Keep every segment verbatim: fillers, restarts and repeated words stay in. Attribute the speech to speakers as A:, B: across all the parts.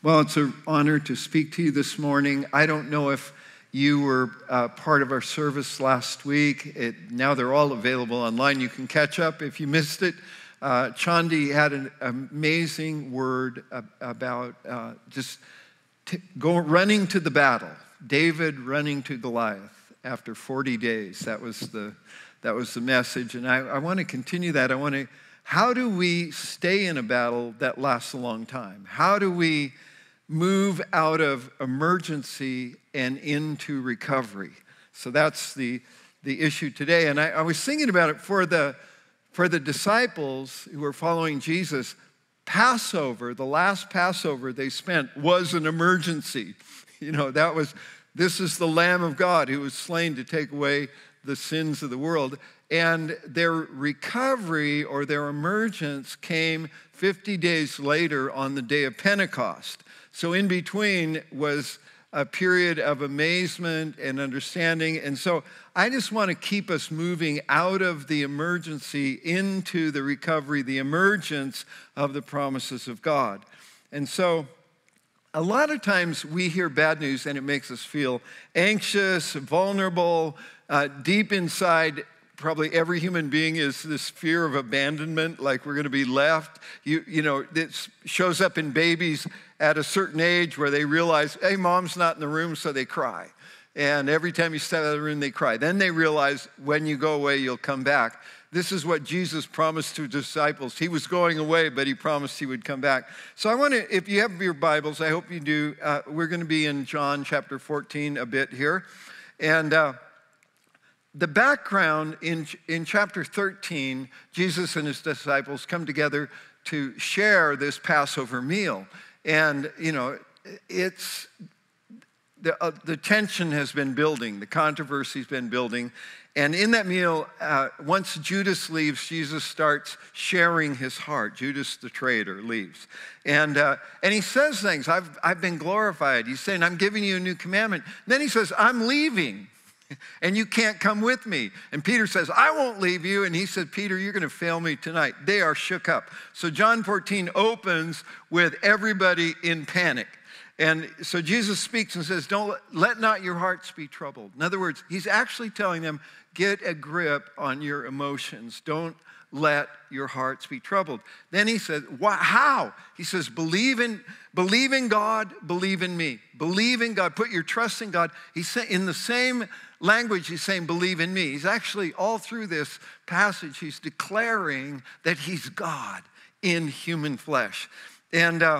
A: Well, it's an honor to speak to you this morning. I don't know if you were uh, part of our service last week. It, now they're all available online. You can catch up if you missed it. Uh, Chandi had an amazing word about uh, just t- go, running to the battle. David running to Goliath after forty days. That was the, that was the message. And I, I want to continue that. I want to, how do we stay in a battle that lasts a long time? How do we move out of emergency and into recovery? So that's the, the issue today. And I, I was thinking about it for the, for the disciples who were following Jesus. Passover, the last Passover they spent, was an emergency. You know, that was, this is the Lamb of God who was slain to take away the sins of the world. And their recovery or their emergence came fifty days later on the day of Pentecost. So in between was a period of amazement and understanding. And so I just want to keep us moving out of the emergency into the recovery, the emergence of the promises of God. And so a lot of times we hear bad news and it makes us feel anxious, vulnerable, uh, deep inside. Probably every human being is this fear of abandonment, like we're going to be left. You, you know, it shows up in babies at a certain age where they realize, hey, mom's not in the room, so they cry. And every time you step out of the room, they cry. Then they realize when you go away, you'll come back. This is what Jesus promised to his disciples. He was going away, but he promised he would come back. So I want to, if you have your Bibles, I hope you do, uh, we're going to be in John chapter fourteen a bit here. And uh, the background in, in chapter thirteen, Jesus and his disciples come together to share this Passover meal. And, you know, it's, the, uh, the tension has been building, the controversy's been building. And in that meal, uh, once Judas leaves, Jesus starts sharing his heart. Judas the traitor leaves. And uh, and he says things, I've, I've been glorified. He's saying, I'm giving you a new commandment. And then he says, I'm leaving. And you can't come with me. And Peter says, I won't leave you. And he said, Peter, you're going to fail me tonight. They are shook up. So John fourteen opens with everybody in panic. And so Jesus speaks and says, don't let not your hearts be troubled. In other words, he's actually telling them, get a grip on your emotions. Don't let your hearts be troubled. Then he says, why, how? He says, believe in, believe in God, believe in me. Believe in God, put your trust in God. He's saying, in the same language, he's saying, believe in me. He's actually, all through this passage, he's declaring that he's God in human flesh. And uh,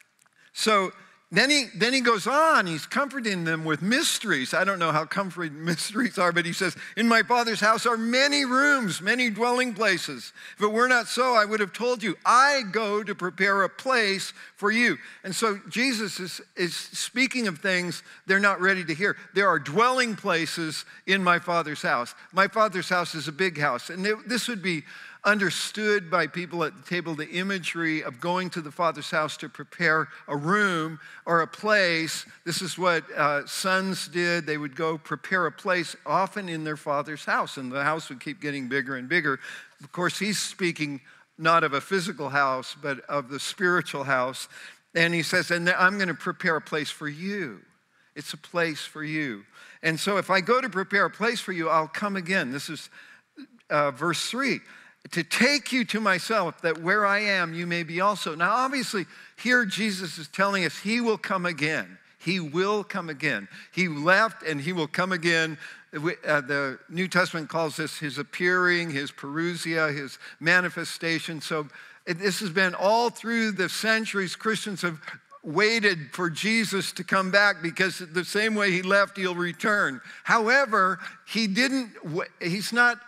A: so Then he, then he goes on, he's comforting them with mysteries. I don't know how comforting mysteries are, but he says, in my Father's house are many rooms, many dwelling places. If it were not so, I would have told you, I go to prepare a place for you. And so Jesus is, is speaking of things they're not ready to hear. There are dwelling places in my Father's house. My Father's house is a big house. And this would be understood by people at the table, the imagery of going to the Father's house to prepare a room or a place. This is what uh, sons did. They would go prepare a place, often in their father's house, and the house would keep getting bigger and bigger. Of course, he's speaking not of a physical house, but of the spiritual house. And he says, and I'm going to prepare a place for you. It's a place for you. And so if I go to prepare a place for you, I'll come again. This is uh, verse three. To take you to myself, that where I am, you may be also. Now, obviously, here Jesus is telling us he will come again. He will come again. He left and he will come again. Uh, the New Testament calls this his appearing, his parousia, his manifestation. So this has been all through the centuries. Christians have waited for Jesus to come back because the same way he left, he'll return. However, he didn't, he's not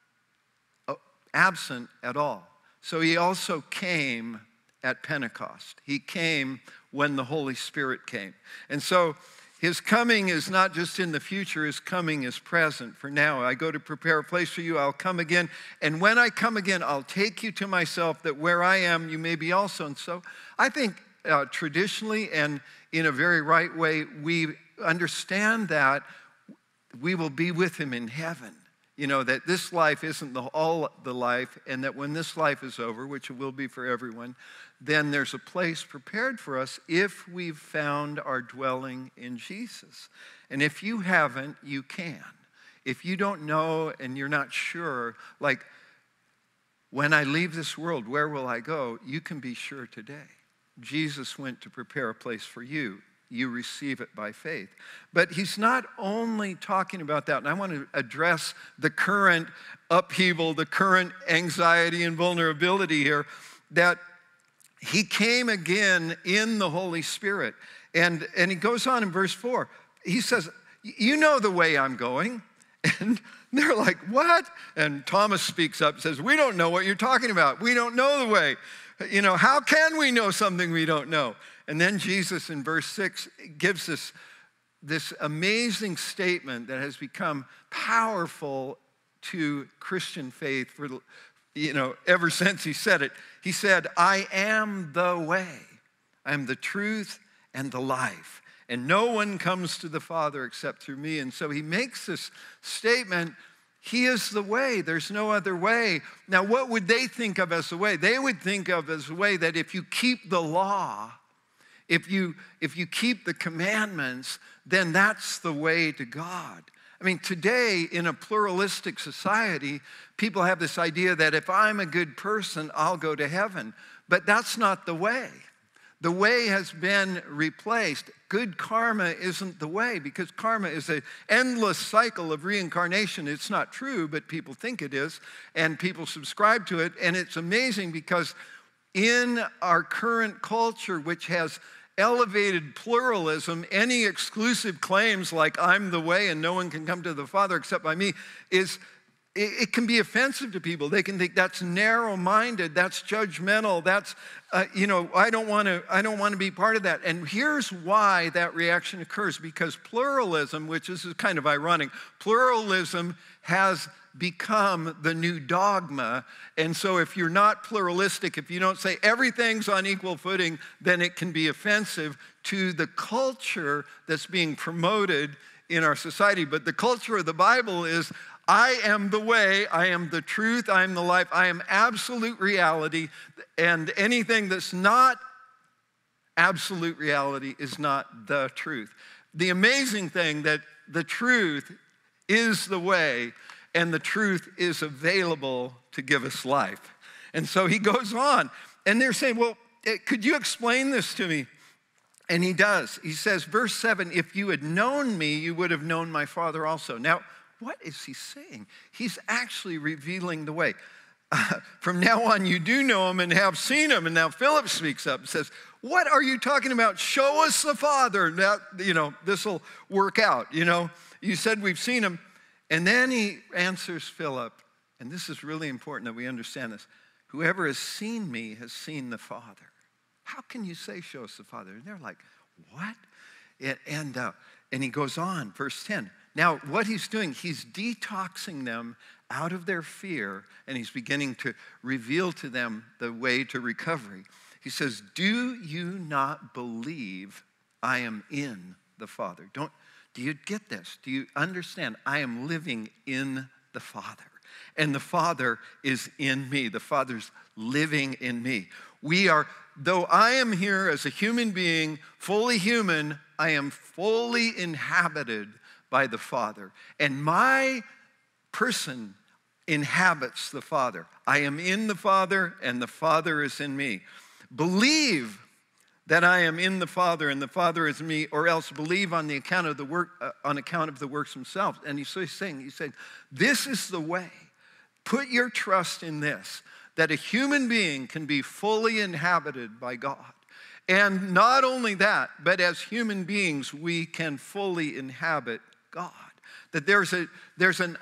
A: absent at all. So he also came at Pentecost. He came when the Holy Spirit came. And so his coming is not just in the future, his coming is present. For now, I go to prepare a place for you, I'll come again. And when I come again, I'll take you to myself, that where I am, you may be also. And so I think uh, traditionally and in a very right way, we understand that we will be with him in heaven. You know, that this life isn't the, all the life, and that when this life is over, which it will be for everyone, then there's a place prepared for us if we've found our dwelling in Jesus. And if you haven't, you can. If you don't know and you're not sure, like, when I leave this world, where will I go? You can be sure today. Jesus went to prepare a place for you. You receive it by faith. But he's not only talking about that, and I want to address the current upheaval, the current anxiety and vulnerability here, that he came again in the Holy Spirit. And, and he goes on in verse four. He says, you know the way I'm going. And they're like, what? And Thomas speaks up and says, we don't know what you're talking about. We don't know the way. You know, how can we know something we don't know? And then Jesus in verse six gives us this amazing statement that has become powerful to Christian faith for, you know, ever since he said it. He said, I am the way, I am the truth and the life. And no one comes to the Father except through me. And so he makes this statement, he is the way. There's no other way. Now, what would they think of as the way? They would think of as a way that if you keep the law, if you, if you keep the commandments, then that's the way to God. I mean, today in a pluralistic society, people have this idea that if I'm a good person, I'll go to heaven. But that's not the way. The way has been replaced. Good karma isn't the way, because karma is an endless cycle of reincarnation. It's not true, but people think it is, and people subscribe to it. And it's amazing because in our current culture, which has elevated pluralism, any exclusive claims like I'm the way and no one can come to the Father except by me is it, it can be offensive to people. They can think that's narrow-minded, that's judgmental, that's uh, you know, I don't want to I don't want to be part of that. And here's why that reaction occurs, because pluralism, which is kind of ironic, pluralism has become the new dogma. And so if you're not pluralistic, if you don't say everything's on equal footing, then it can be offensive to the culture that's being promoted in our society. But the culture of the Bible is, I am the way, I am the truth, I am the life, I am absolute reality, and anything that's not absolute reality is not the truth. The amazing thing that the truth is the way, and the truth is available to give us life. And so he goes on, and they're saying, well, could you explain this to me? And he does. He says, verse seven, if you had known me, you would have known my Father also. Now, what is he saying? He's actually revealing the way. Uh, from now on, you do know him and have seen him. And now Philip speaks up and says, what are you talking about? Show us the Father. Now, you know, this will work out. You know, you said we've seen him. And then he answers Philip, and this is really important that we understand this. Whoever has seen me has seen the Father. How can you say, show us the Father? And they're like, what? And, and, uh, and he goes on, verse ten. Now, what he's doing, he's detoxing them out of their fear, and he's beginning to reveal to them the way to recovery. He says, do you not believe I am in the Father? Don't Do you get this? Do you understand? I am living in the Father, and the Father is in me. The Father's living in me. We are, though I am here as a human being, fully human, I am fully inhabited by the Father. And my person inhabits the Father. I am in the Father, and the Father is in me. Believe that I am in the Father and the Father is in me, or else believe on the account of the work, uh, on account of the works themselves. And he's, so he's saying, he said, this is the way. Put your trust in this, that a human being can be fully inhabited by God. And not only that, but as human beings, we can fully inhabit God. That there's a there's an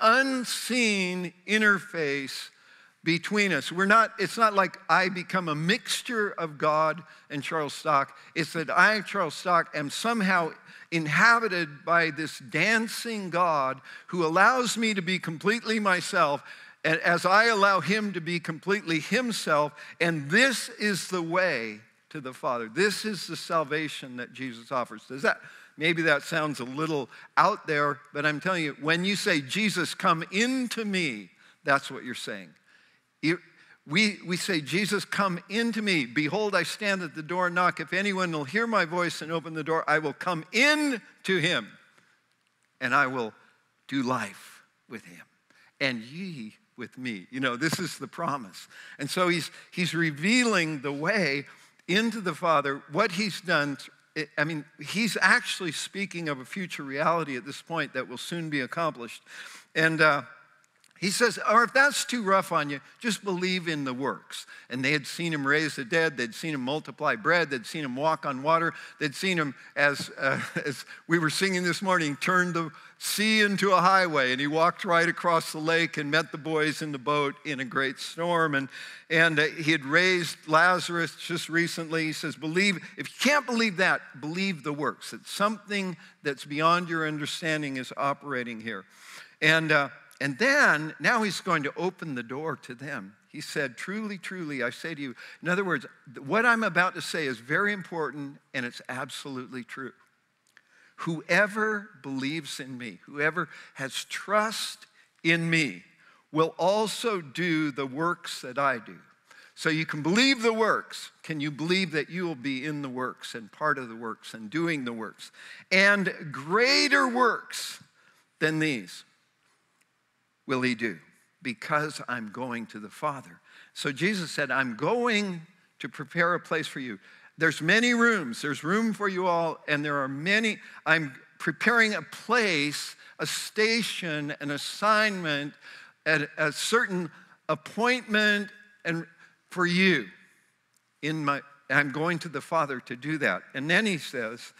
A: unseen interface between us. We're not, it's not like I become a mixture of God and Charles Stock. It's that I, Charles Stock, am somehow inhabited by this dancing God who allows me to be completely myself, and as I allow him to be completely himself. And this is the way to the Father. This is the salvation that Jesus offers. Does that, maybe that sounds a little out there, but I'm telling you, when you say, Jesus, come into me, that's what you're saying. You, we, we say, Jesus, come into me. Behold, I stand at the door and knock. If anyone will hear my voice and open the door, I will come in to him, and I will do life with him, and ye with me. You know, this is the promise. And so he's he's revealing the way into the Father, what he's done. I mean, he's actually speaking of a future reality at this point that will soon be accomplished. And uh, he says, or if that's too rough on you, just believe in the works. And they had seen him raise the dead. They'd seen him multiply bread. They'd seen him walk on water. They'd seen him, as, uh, as we were singing this morning, turn the sea into a highway. And he walked right across the lake and met the boys in the boat in a great storm. And, and uh, he had raised Lazarus just recently. He says, believe, if you can't believe that, believe the works. That something that's beyond your understanding is operating here. And uh, And then, now he's going to open the door to them. He said, truly, truly, I say to you. In other words, what I'm about to say is very important, and it's absolutely true. Whoever believes in me, whoever has trust in me, will also do the works that I do. So you can believe the works. Can you believe that you will be in the works and part of the works and doing the works? And greater works than these will he do, because I'm going to the Father. So Jesus said, I'm going to prepare a place for you. There's many rooms. There's room for you all, and there are many. I'm preparing a place, a station, an assignment, a, a certain appointment and for you. In my, I'm going to the Father to do that. And then he says,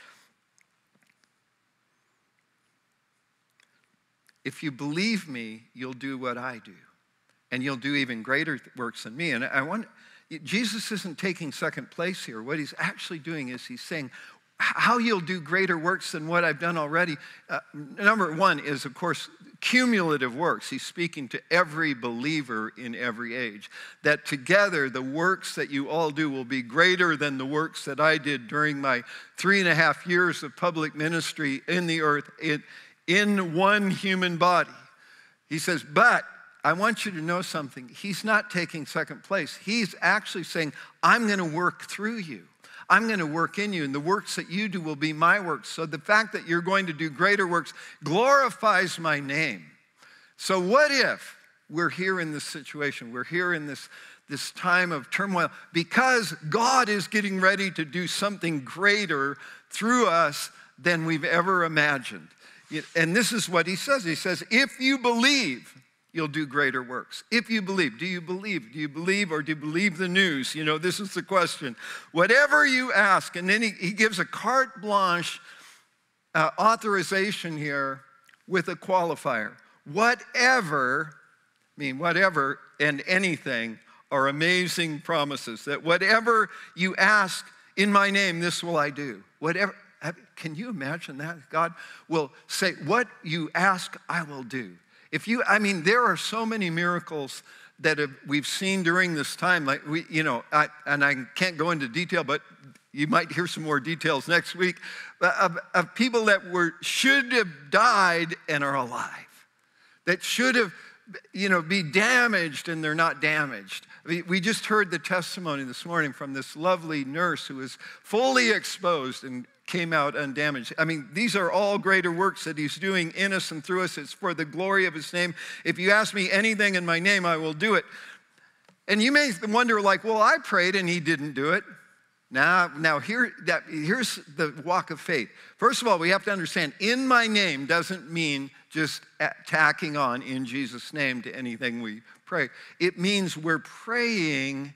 A: if you believe me, you'll do what I do. And you'll do even greater works than me. And I want, Jesus isn't taking second place here. What he's actually doing is he's saying, how you'll do greater works than what I've done already. Uh, number one is, of course, cumulative works. He's speaking to every believer in every age. That together, the works that you all do will be greater than the works that I did during my three and a half years of public ministry in the earth, in, in one human body. He says, but I want you to know something. He's not taking second place. He's actually saying, I'm going to work through you. I'm going to work in you, and the works that you do will be my works. So the fact that you're going to do greater works glorifies my name. So what if we're here in this situation? We're here in this, this time of turmoil because God is getting ready to do something greater through us than we've ever imagined. And this is what he says. He says, if you believe, you'll do greater works. If you believe. Do you believe? Do you believe or do you believe the news? You know, this is the question. Whatever you ask, and then he, he gives a carte blanche uh, authorization here with a qualifier. Whatever, I mean, whatever and anything are amazing promises. That whatever you ask in my name, this will I do. Whatever. Can you imagine that? God will say, what you ask, I will do. If you, I mean, there are so many miracles that have, we've seen during this time. Like we, you know, I, and I can't go into detail, but you might hear some more details next week of, of people that were should have died and are alive, that should have, you know, be damaged and they're not damaged. We, we just heard the testimony this morning from this lovely nurse who was fully exposed and came out undamaged. I mean, these are all greater works that he's doing in us and through us. It's for the glory of his name. If you ask me anything in my name, I will do it. And you may wonder, like, well, I prayed and he didn't do it. Now, now here, that, here's the walk of faith. First of all, we have to understand, in my name doesn't mean just tacking on in Jesus' name to anything we pray. It means we're praying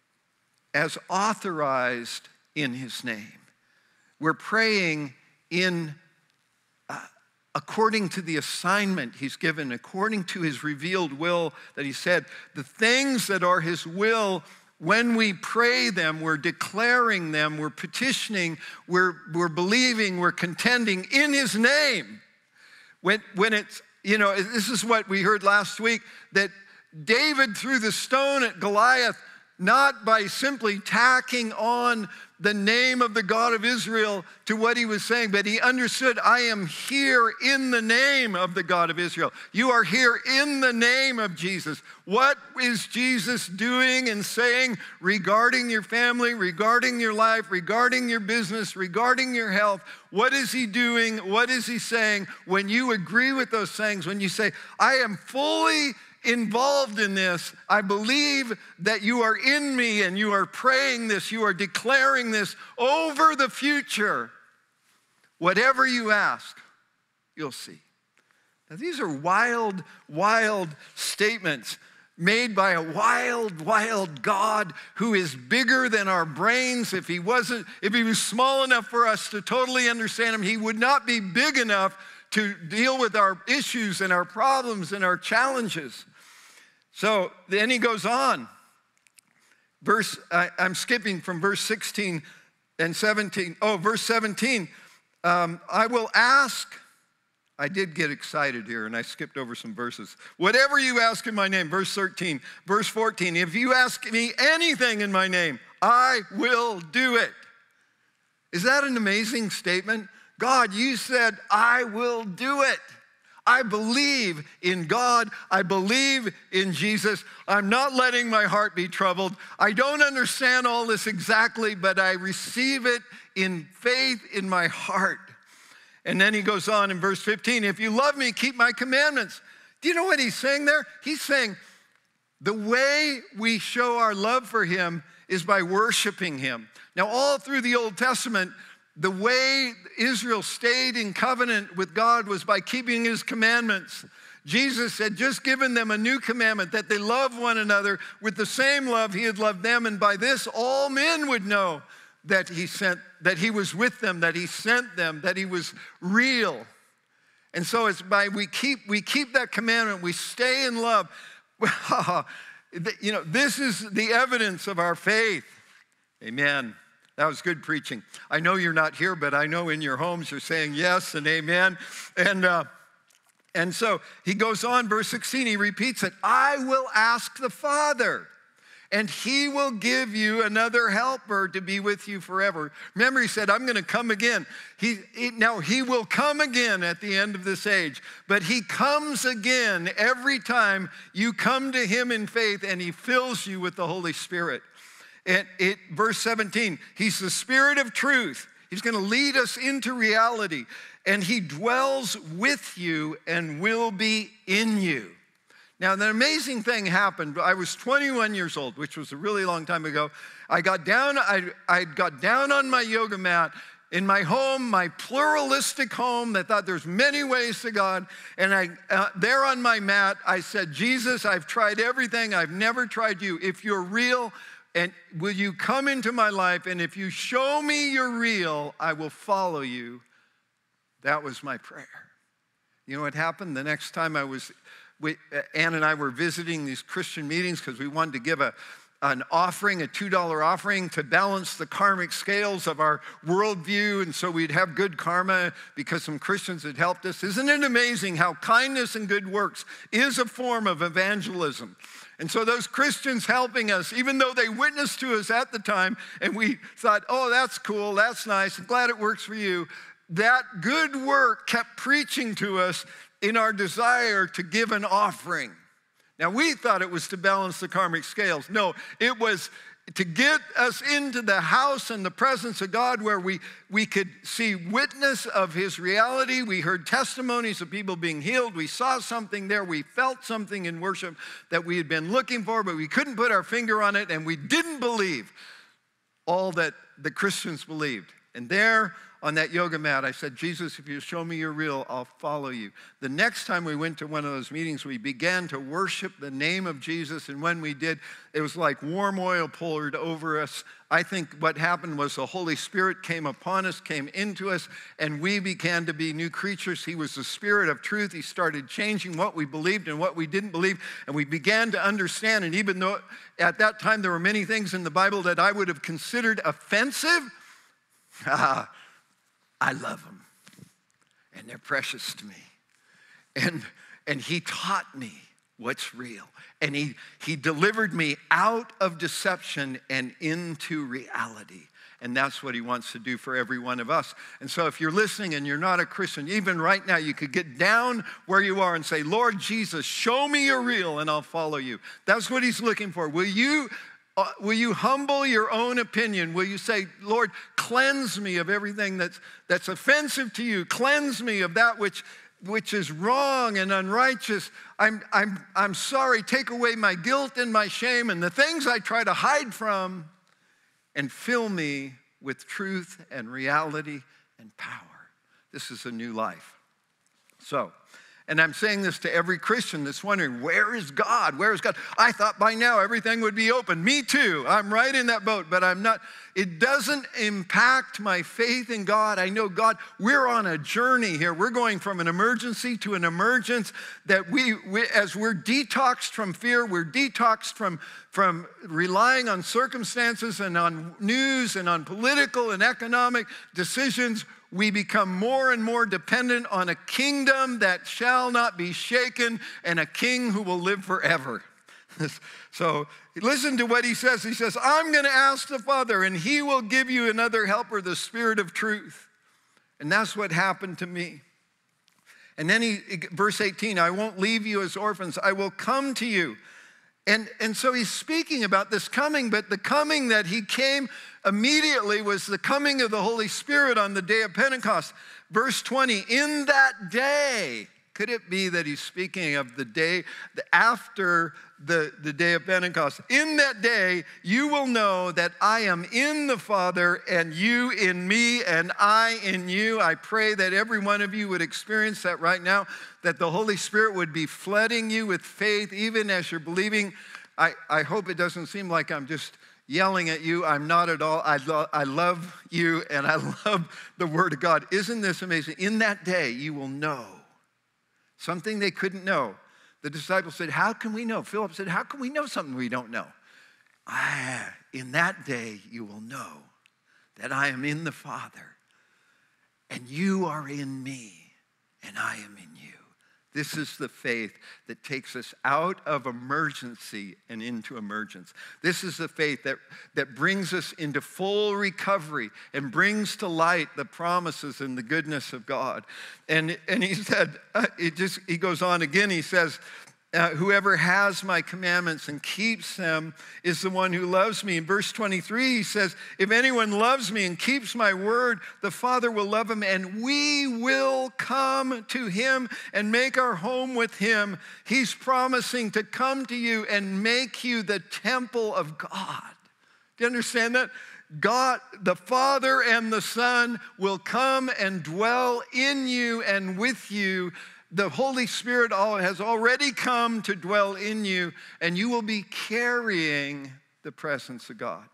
A: as authorized in his name. We're praying in uh, according to the assignment he's given, according to his revealed will that he said. The things that are his will, when we pray them, we're declaring them, we're petitioning, we're, we're believing, we're contending in his name. When, when it's, you know, this is what we heard last week, that David threw the stone at Goliath not by simply tacking on the name of the God of Israel to what he was saying, but he understood, I am here in the name of the God of Israel. You are here in the name of Jesus. What is Jesus doing and saying regarding your family, regarding your life, regarding your business, regarding your health? What is he doing? What is he saying? When you agree with those things, when you say, I am fully involved in this, I believe that you are in me and you are praying this, you are declaring this over the future. Whatever you ask, you'll see. Now, these are wild, wild statements made by a wild, wild God who is bigger than our brains. If he wasn't, if he was small enough for us to totally understand him, he would not be big enough to deal with our issues and our problems and our challenges. So then he goes on. Verse, I, I'm skipping from verse sixteen and seventeen. Oh, verse seventeen. Um, I will ask. I did get excited here and I skipped over some verses. Whatever you ask in my name, verse thirteen. Verse fourteen, if you ask me anything in my name, I will do it. Is that an amazing statement? God, you said, I will do it. I believe in God. I believe in Jesus. I'm not letting my heart be troubled. I don't understand all this exactly, but I receive it in faith in my heart. And then he goes on in verse fifteen, if you love me, keep my commandments. Do you know what he's saying there? He's saying the way we show our love for him is by worshiping him. Now, all through the Old Testament, the way Israel stayed in covenant with God was by keeping his commandments. Jesus had just given them a new commandment, that they love one another with the same love he had loved them, and by this all men would know that he sent, that he was with them, that he sent them, that he was real. And so it's by we keep we keep that commandment, we stay in love. You know, this is the evidence of our faith. Amen. That was good preaching. I know you're not here, but I know in your homes you're saying yes and amen. And uh, and so he goes on, verse sixteen, he repeats it. I will ask the Father, and he will give you another helper to be with you forever. Remember, he said, I'm going to come again. He, he, now, he will come again at the end of this age, but he comes again every time you come to him in faith, and he fills you with the Holy Spirit. And it, verse seventeen, he's the Spirit of truth. He's going to lead us into reality, and he dwells with you and will be in you. Now, the amazing thing happened. I was twenty-one years old, which was a really long time ago. I got down, I, I got down on my yoga mat in my home, my pluralistic home that thought there's many ways to God. And I, uh, there on my mat, I said, Jesus, I've tried everything. I've never tried you. If you're real, and will you come into my life? And if you show me you're real, I will follow you. That was my prayer. You know what happened? The next time I was, we, Ann and I were visiting these Christian meetings because we wanted to give a, an offering, a two dollar offering to balance the karmic scales of our worldview. And so we'd have good karma because some Christians had helped us. Isn't it amazing how kindness and good works is a form of evangelism? And so those Christians helping us, even though they witnessed to us at the time, and we thought, oh, that's cool, that's nice, I'm glad it works for you, that good work kept preaching to us in our desire to give an offering. Now, we thought it was to balance the karmic scales. No, it was to get us into the house and the presence of God where we, we could see witness of his reality. We heard testimonies of people being healed. We saw something there. We felt something in worship that we had been looking for, but we couldn't put our finger on it, and we didn't believe all that the Christians believed. And there on that yoga mat, I said, Jesus, if you show me you're real, I'll follow you. The next time we went to one of those meetings, we began to worship the name of Jesus. And when we did, it was like warm oil poured over us. I think what happened was the Holy Spirit came upon us, came into us, and we began to be new creatures. He was the Spirit of truth. He started changing what we believed and what we didn't believe. And we began to understand. And even though at that time there were many things in the Bible that I would have considered offensive, ah, I love them, and they're precious to me. And, and he taught me what's real. And he, he delivered me out of deception and into reality. And that's what he wants to do for every one of us. And so if you're listening and you're not a Christian, even right now, you could get down where you are and say, Lord Jesus, show me you're real and I'll follow you. That's what he's looking for. Will you, uh, will you humble your own opinion? Will you say, Lord, cleanse me of everything that's, that's offensive to you. Cleanse me of that which, which is wrong and unrighteous. I'm, I'm, I'm sorry. Take away my guilt and my shame and the things I try to hide from, and fill me with truth and reality and power. This is a new life. So, and I'm saying this to every Christian that's wondering, where is God? Where is God? I thought by now everything would be open. Me too. I'm right in that boat, but I'm not. It doesn't impact my faith in God. I know God, we're on a journey here. We're going from an emergency to an emergence that we, we as we're detoxed from fear, we're detoxed from, from relying on circumstances and on news and on political and economic decisions. We become more and more dependent on a kingdom that shall not be shaken and a king who will live forever. So listen to what he says. He says, I'm going to ask the Father, and he will give you another helper, the Spirit of truth. And that's what happened to me. And then he, verse eighteen, I won't leave you as orphans. I will come to you. And, and so he's speaking about this coming, but the coming that he came immediately was the coming of the Holy Spirit on the day of Pentecost. Verse twenty, in that day, could it be that he's speaking of the day after the, the day of Pentecost? In that day, you will know that I am in the Father and you in me and I in you. I pray that every one of you would experience that right now, that the Holy Spirit would be flooding you with faith even as you're believing. I, I hope it doesn't seem like I'm just yelling at you. I'm not at all. I, lo- I love you and I love the Word of God. Isn't this amazing? In that day, you will know something they couldn't know. The disciples said, how can we know? Philip said, how can we know something we don't know? Ah, in that day, you will know that I am in the Father and you are in me and I am in you. This is the faith that takes us out of emergency and into emergence. This is the faith that, that brings us into full recovery and brings to light the promises and the goodness of God. And, and he said, uh, it just, he goes on again, he says, Uh, whoever has my commandments and keeps them is the one who loves me. In verse twenty-three, he says, if anyone loves me and keeps my word, the Father will love him, and we will come to him and make our home with him. He's promising to come to you and make you the temple of God. Do you understand that? God, the Father and the Son will come and dwell in you and with you. The Holy Spirit has already come to dwell in you, and you will be carrying the presence of God.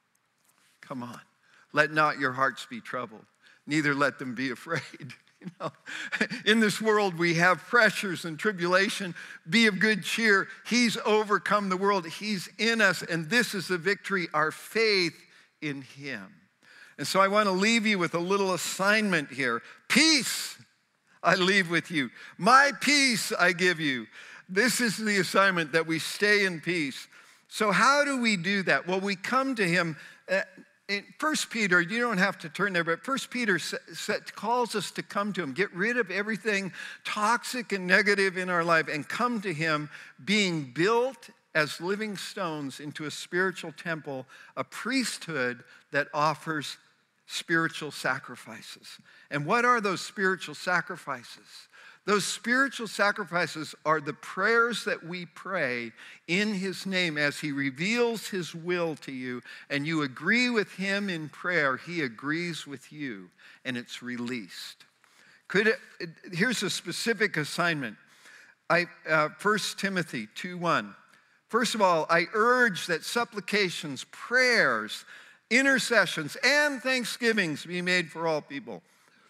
A: Come on. Let not your hearts be troubled, neither let them be afraid. You know, in this world, we have pressures and tribulation. Be of good cheer. He's overcome the world. He's in us, and this is the victory, our faith in him. And so I want to leave you with a little assignment here. Peace I leave with you. My peace I give you. This is the assignment, that we stay in peace. So how do we do that? Well, we come to him. Uh, in First Peter, you don't have to turn there, but First Peter sa- sa- calls us to come to him. Get rid of everything toxic and negative in our life and come to him, being built as living stones into a spiritual temple, a priesthood that offers spiritual sacrifices. And what are those spiritual sacrifices? Those spiritual sacrifices are the prayers that we pray in his name as he reveals his will to you, and you agree with him in prayer. He agrees with you, and it's released. Could it, here's a specific assignment. I, uh, First Timothy two one. First of all, I urge that supplications, prayers, intercessions, and thanksgivings be made for all people.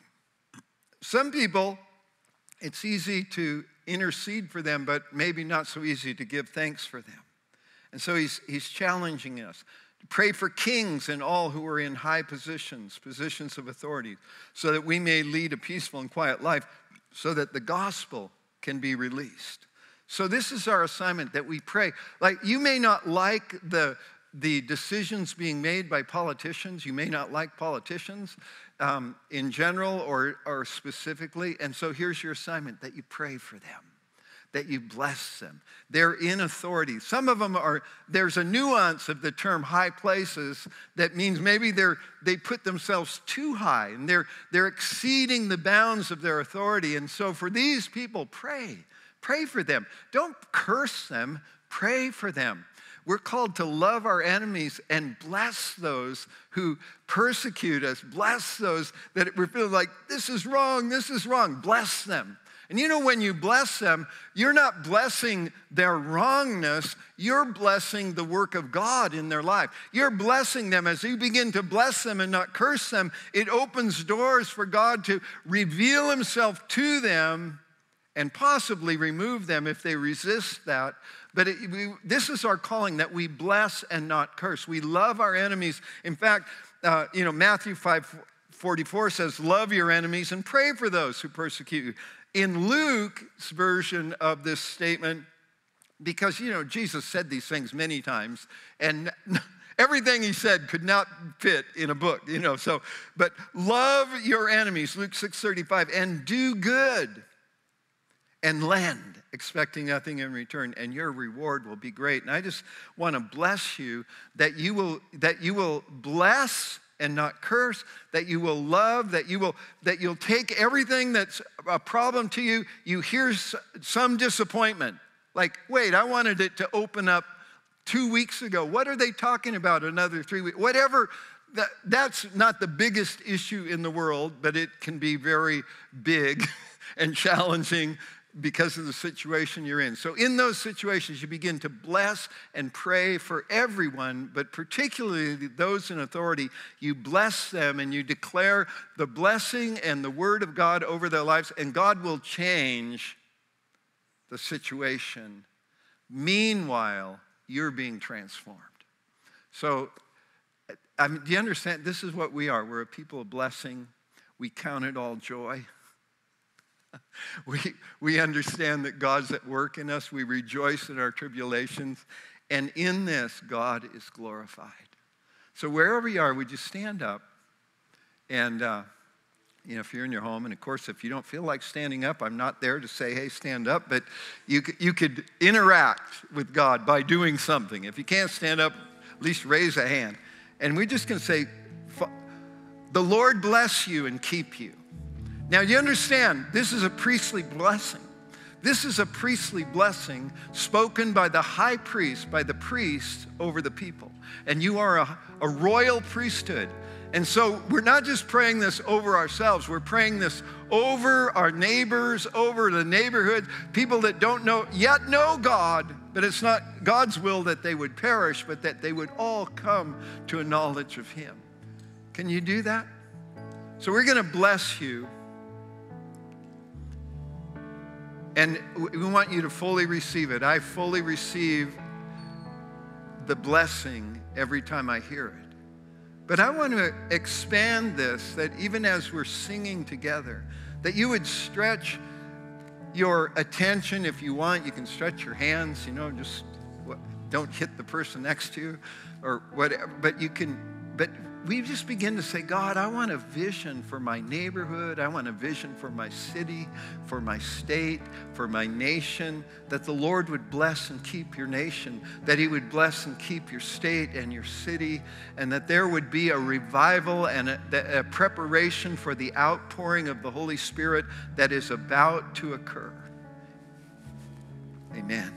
A: Some people, it's easy to intercede for them, but maybe not so easy to give thanks for them. And so he's, he's challenging us to pray for kings and all who are in high positions, positions of authority, so that we may lead a peaceful and quiet life, so that the gospel can be released. So this is our assignment, that we pray. Like, you may not like the, the decisions being made by politicians. You may not like politicians um, in general or, or specifically. And so here's your assignment, that you pray for them, that you bless them. They're in authority. Some of them are, there's a nuance of the term high places that means maybe they're, they put themselves too high and they're, they're exceeding the bounds of their authority. And so for these people, pray. Pray for them. Don't curse them. Pray for them. We're called to love our enemies and bless those who persecute us. Bless those that we feel like, this is wrong, this is wrong. Bless them. And you know, when you bless them, you're not blessing their wrongness, you're blessing the work of God in their life. You're blessing them. As you begin to bless them and not curse them, it opens doors for God to reveal himself to them and possibly remove them if they resist that. But it, we, this is our calling, that we bless and not curse. We love our enemies. In fact, uh, you know, Matthew five forty-four says, love your enemies and pray for those who persecute you. In Luke's version of this statement, because, you know, Jesus said these things many times, and everything he said could not fit in a book, you know, so, but love your enemies, Luke six thirty-five, and do good and lend, expecting nothing in return, and your reward will be great. And I just want to bless you that you will, that you will bless and not curse, that you will love, that you will, that you'll take everything that's a problem to you. You hear some disappointment, like, wait, I wanted it to open up two weeks ago. What are they talking about another three weeks? Whatever, that, that's not the biggest issue in the world, but it can be very big and challenging because of the situation you're in. So in those situations, you begin to bless and pray for everyone, but particularly those in authority. You bless them and you declare the blessing and the word of God over their lives, and God will change the situation. Meanwhile, you're being transformed. So, I mean, do you understand? This is what we are. We're a people of blessing. We count it all joy. We, we understand that God's at work in us. We rejoice in our tribulations. And in this, God is glorified. So wherever you are, would you stand up? And, uh, you know, if you're in your home, and of course, if you don't feel like standing up, I'm not there to say, hey, stand up. But you, you could interact with God by doing something. If you can't stand up, at least raise a hand. And we're just going to say, the Lord bless you and keep you. Now, you understand, this is a priestly blessing. This is a priestly blessing spoken by the high priest, by the priest over the people. And you are a, a royal priesthood. And so we're not just praying this over ourselves. We're praying this over our neighbors, over the neighborhood, people that don't know, yet know God, but it's not God's will that they would perish, but that they would all come to a knowledge of him. Can you do that? So we're going to bless you. And we want you to fully receive it. I fully receive the blessing every time I hear it. But I want to expand this, that even as we're singing together, that you would stretch your attention if you want. You can stretch your hands, you know, just don't hit the person next to you or whatever. But you can, but we just begin to say, God, I want a vision for my neighborhood. I want a vision for my city, for my state, for my nation, that the Lord would bless and keep your nation, that he would bless and keep your state and your city, and that there would be a revival and a, a preparation for the outpouring of the Holy Spirit that is about to occur. Amen.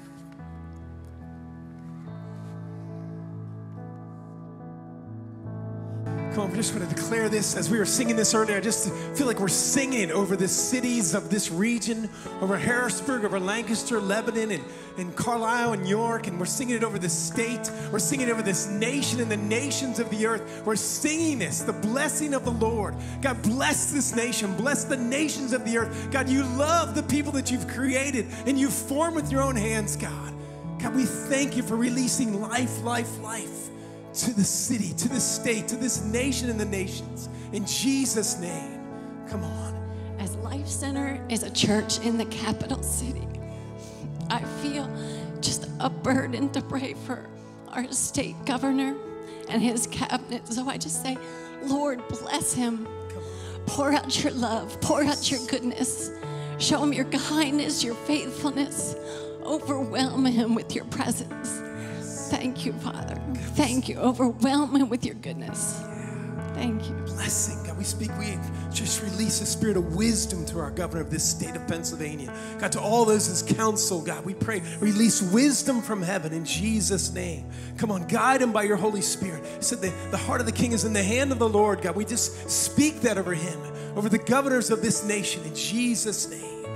B: Come on, we just want to declare this as we were singing this earlier. I just feel like we're singing it over the cities of this region, over Harrisburg, over Lancaster, Lebanon, and, and Carlisle and York, and we're singing it over the state. We're singing it over this nation and the nations of the earth. We're singing this, the blessing of the Lord. God, bless this nation. Bless the nations of the earth. God, you love the people that you've created and you've formed with your own hands, God. God, we thank you for releasing life, life, life to the city, to the state, to this nation and the nations. In Jesus' name, come on.
C: As Life Center is a church in the capital city, I feel just a burden to pray for our state governor and his cabinet. So I just say, Lord, bless him. Pour out your love. Pour out your goodness. Show him your kindness, your faithfulness. Overwhelm him with your presence. Thank you, Father. Thank you. Overwhelm him with your goodness. Thank you.
B: Blessing, God, we speak, we just release a spirit of wisdom to our governor of this state of Pennsylvania. God, to all those as counsel, God, we pray, release wisdom from heaven in Jesus' name. Come on, guide him by your Holy Spirit. You said the, the heart of the king is in the hand of the Lord, God. We just speak that over him, over the governors of this nation in Jesus' name.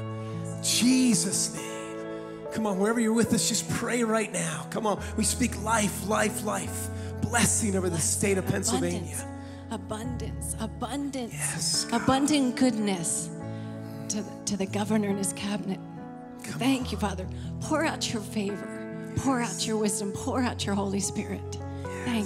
B: Jesus' name. Come on, wherever you're with us, just pray right now. Come on, we speak life, life, life. Blessing over the state of Pennsylvania.
C: Abundance, abundance,
B: yes,
C: abundant goodness to the, to the governor and his cabinet.
B: Come
C: Thank
B: on.
C: you, Father. Pour out your favor.
B: Yes.
C: Pour out your wisdom. Pour out your Holy Spirit.
B: Yes.
C: Thank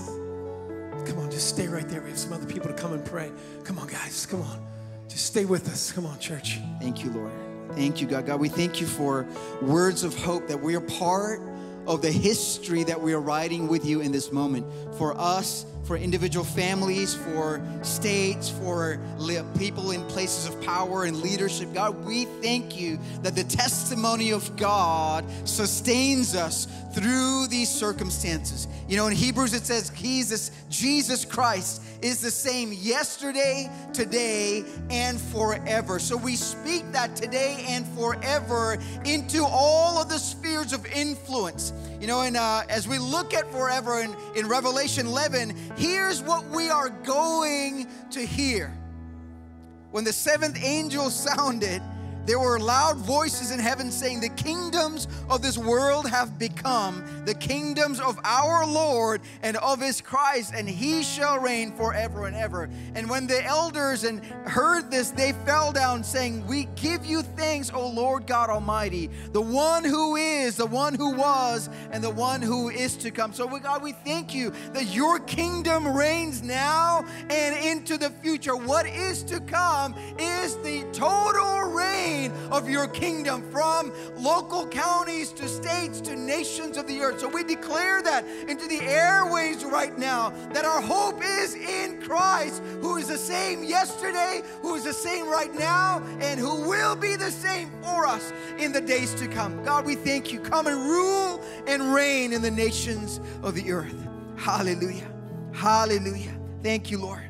C: you.
B: Come on, just stay right there. We have some other people to come and pray. Come on, guys, come on. Just stay with us. Come on, church.
D: Thank you, Lord. Thank you, God. God, we thank you for words of hope, that we are part of the history that we are writing with you in this moment. For us, for individual families, for states, for people in places of power and leadership. God, we thank you that the testimony of God sustains us through these circumstances. You know, in Hebrews it says, Jesus, Jesus Christ is the same yesterday, today, and forever. So we speak that today and forever into all of the spheres of influence. You know, and uh, as we look at forever in, in Revelation eleven, here's what we are going to hear. When the seventh angel sounded, there were loud voices in heaven saying, the kingdoms of this world have become the kingdoms of our Lord and of his Christ, and he shall reign forever and ever. And when the elders and heard this, they fell down saying, we give you thanks, O Lord God Almighty, the one who is, the one who was, and the one who is to come. So God, we thank you that your kingdom reigns now and into the future. What is to come is the total reign of your kingdom, from local counties to states to nations of the earth. So we declare that into the airways right now, that our hope is in Christ, who is the same yesterday, who is the same right now, and who will be the same for us in the days to come. God, we thank you. Come and rule and reign in the nations of the earth. Hallelujah. Hallelujah. Thank you, Lord.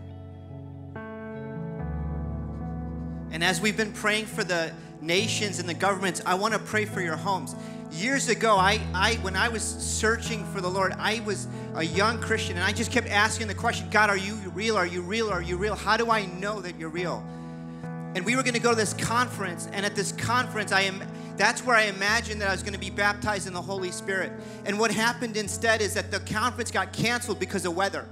E: And as we've been praying for the nations and the governments, I want to pray for your homes. Years ago, I, I, when I was searching for the Lord, I was a young Christian, and I just kept asking the question, God, are you real? Are you real? Are you real? How do I know that you're real? And we were going to go to this conference, and at this conference, I am. That's where I imagined that I was going to be baptized in the Holy Spirit. And what happened instead is that the conference got canceled because of weather.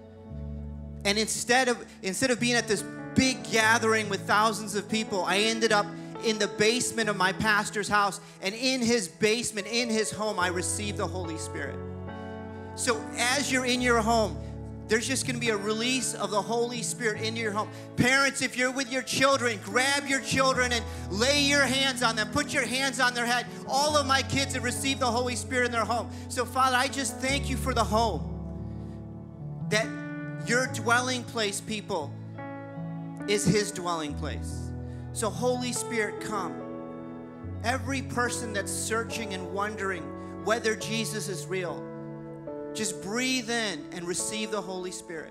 E: And instead of instead of being at this big gathering with thousands of people, I ended up in the basement of my pastor's house, and in his basement, in his home, I received the Holy Spirit. So as you're in your home, there's just going to be a release of the Holy Spirit into your home. Parents, if you're with your children, grab your children and lay your hands on them. Put your hands on their head. All of my kids have received the Holy Spirit in their home. So Father, I just thank you for the home, that your dwelling place, people, is his dwelling place. So Holy Spirit, come. Every person that's searching and wondering whether Jesus is real, just breathe in and receive the Holy Spirit.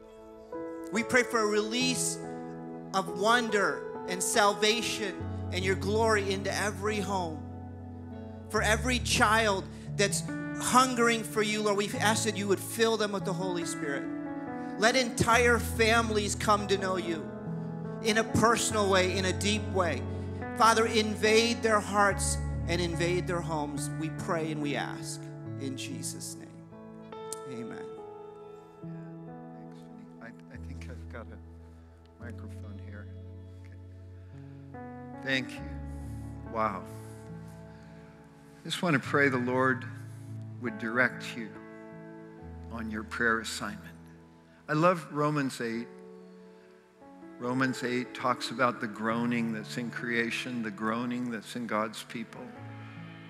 E: We pray for a release of wonder and salvation and your glory into every home. For every child that's hungering for you, Lord, we've asked that you would fill them with the Holy Spirit. Let entire families come to know you in a personal way, in a deep way. Father, invade their hearts and invade their homes. We pray and we ask in Jesus' name. Amen.
A: Yeah, thanks, Vinny. I, I think I've got a microphone here. Okay. Thank you. Wow. Just want to pray the Lord would direct you on your prayer assignment. I love Romans eight. Romans eight talks about the groaning that's in creation, the groaning that's in God's people.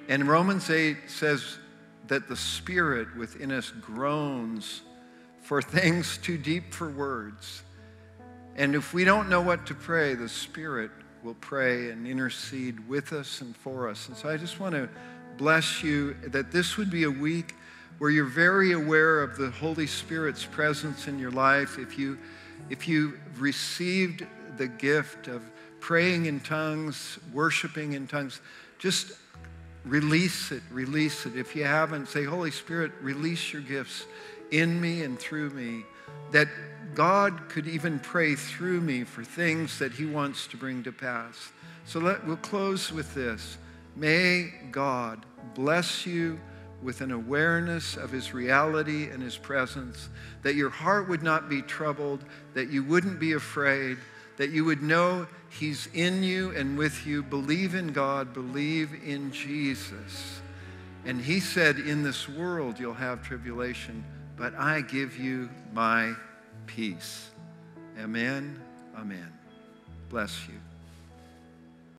A: And Romans eight says that the Spirit within us groans for things too deep for words. And if we don't know what to pray, the Spirit will pray and intercede with us and for us. And so I just want to bless you that this would be a week where you're very aware of the Holy Spirit's presence in your life. If you, if you received the gift of praying in tongues, worshiping in tongues, just release it, release it. If you haven't, say, Holy Spirit, release your gifts in me and through me, that God could even pray through me for things that he wants to bring to pass. So let, we'll close with this. May God bless you with an awareness of his reality and his presence, that your heart would not be troubled, that you wouldn't be afraid, that you would know he's in you and with you. Believe in God, believe in Jesus. And he said, in this world you'll have tribulation, but I give you my peace. Amen, amen. Bless you.